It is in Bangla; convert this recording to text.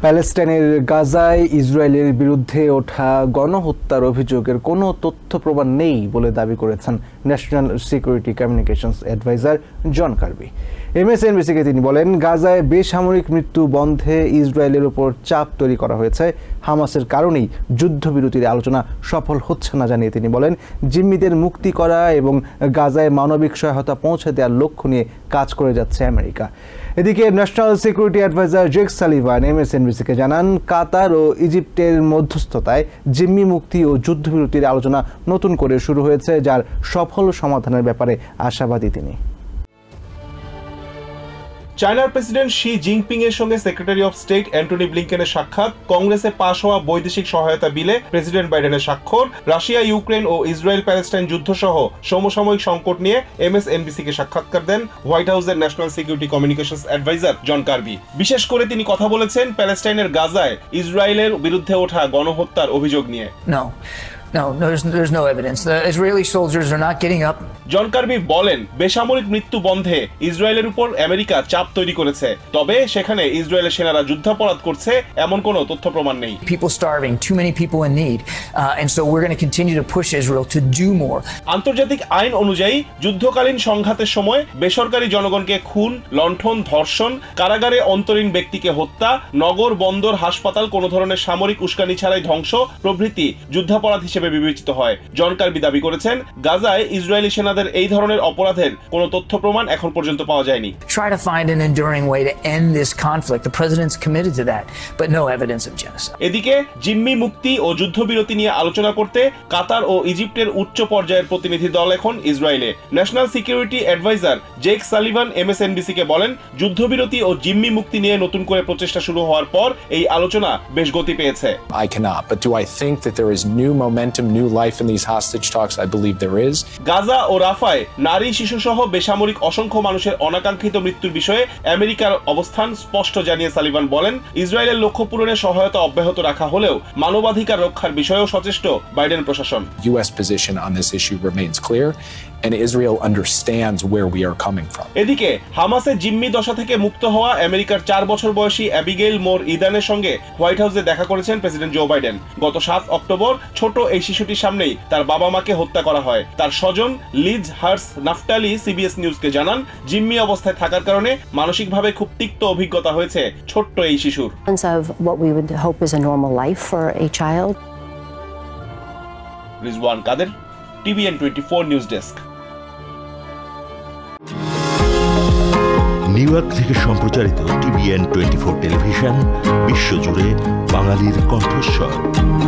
প্যালেস্টাইনের গাজায় ইসরায়েলের বিরুদ্ধে ওঠা গণহত্যার অভিযোগের কোনো তথ্য প্রমাণ নেই বলে দাবি করেছেন national security communications adviser John Kirby. MSNBCকে তিনি বলেন, গাজায় বেসামরিক মৃত্যু বন্ধে ইসরায়েলের উপর চাপ তৈরি করা হয়েছে। হামাসের কারণেই যুদ্ধবিরতির আলোচনা সফল হচ্ছে না জানিয়ে তিনি বলেন, জিম্মিদের মুক্তি করা এবং গাজায় মানবিক সহায়তা পৌঁছে দেওয়ার লক্ষ্য নিয়ে কাজ করে যাচ্ছে আমেরিকা। এদিকে national security adviser Jake Sullivan MSNBCকে জানান, কাতার ও ইজিপ্টের মধ্যস্থতায় জিম্মি মুক্তি ও যুদ্ধবিরতির আলোচনা নতুন করে শুরু হয়েছে, যার সফল সমাধানের ব্যাপারে আশাবাদী তিনি। চায়নার প্রেসিডেন্ট শি জিনপিং এর সঙ্গে সেক্রেটারি অফ স্টেট অ্যান্টনি ব্লিংকেনের সাক্ষাৎ, কংগ্রেসে পাশ হওয়া বৈদেশিক সহায়তা বিলে প্রেসিডেন্ট বাইডেনের স্বাক্ষর, রাশিয়া ইউক্রেন ও ইসরায়েল প্যালেস্টাইন যুদ্ধ সহ সমসাময়িক সংকট নিয়ে MSNBCকে সাক্ষাৎকার দেন হোয়াইট হাউসের national security communications adviser John Kirby. বিশেষ করে তিনি কথা বলেছেন প্যালেস্টাইনের গাজায় ইসরায়েলের বিরুদ্ধে ওঠা গণহত্যার অভিযোগ নিয়ে। No, there's no evidence. The Israeli soldiers are not getting up. জন কার্বি বলেন, বেসামরিক মৃত্যু বন্ধে ইসরায়েলের উপর আমেরিকা চাপ তৈরি করেছে, তবে সেখানে ইসরায়েলের সেনারা যুদ্ধাপরাধ করছে এমন কোনো তথ্য প্রমাণ নেই। People starving, too many people in need, and so we're going to continue to push Israel to do more. আন্তর্জাতিক আইন অনুযায়ী যুদ্ধকালীন সংঘাতের সময় বেসরকারি জনগণকে খুন, লণ্ঠন, ধর্ষণ, কারাগারে অন্তরীণ ব্যক্তিকে হত্যা, নগর, বন্দর, হাসপাতাল কোনো ধরনের সামরিক উস্কানি ছাড়াই ধ্বংস প্রভৃতি যুদ্ধাপরাধ হিসেবে বিবেচিত হয়। জন কার্বি দাবি করেছেন, গাজায় ইসরায়েলি সেনাদের এই ধরনের অপরাধের কোনো তথ্য প্রমাণ এখন পর্যন্ত পাওয়া যায়নি। Try to find an enduring way to end this conflict. The president's committed to that, but no evidence of genocide. এদিকে জিম্মি মুক্তি ও যুদ্ধবিরতি নিয়ে আলোচনা করতে কাতার ও ইজিপ্টের উচ্চ পর্যায়ের প্রতিনিধি দল এখন ইসরায়েলে। National security adviser Jake Sullivan MSNBCকে বলেন, যুদ্ধবিরতি ও জিম্মি মুক্তি নিয়ে নতুন করে প্রচেষ্টা শুরু হওয়ার পর এই আলোচনা বেশ গতি পেয়েছে। I cannot, but do I think that there is new momentum, new life in these hostage talks? I believe there is. Gaza ও রাফায় নারী, শিশু সহ বেসামরিক অসংখ্য মানুষের অনাকাঙ্ক্ষিত মৃত্যুর বিষয়ে আমেরিকার অবস্থান স্পষ্ট জানিয়ে সালিভান বলেন, ইসরায়েলের লক্ষ্য পূরণে সহায়তা অব্যাহত রাখা হলেও মানবাধিকার রক্ষার বিষয়েও সচেষ্ট বাইডেন প্রশাসন। US position on this issue remains clear, and Israel understands where we are coming from. এদিকে হামাসের জিম্মি দশা থেকে মুক্ত হওয়া আমেরিকার 4 বছর বয়সী অ্যাবিগেইল মোর ইদানের সঙ্গে হোয়াইট হাউসে দেখা করেছেন প্রেসিডেন্ট জো বাইডেন। গত 7 অক্টোবর ছোট এই শিশুটির সামনেই তার বাবা মাকে হত্যা করা হয়। তার স্বজন লিজ হার্স নাফটালি CBS নিউজকে জানান, জিম্মি অবস্থায় থাকার কারণে মানসিকভাবে খুব তিক্ত অভিজ্ঞতা হয়েছে ছোট্ট এই শিশুর। Of what we would hope is a normal life for a child. Rizwan Kader, TVN 24 news desk. New York থেকে সম্প্রচারিত TVN 24 টেলিভিশন বিশ্বজুড়ে বাঙালির কণ্ঠস্বর।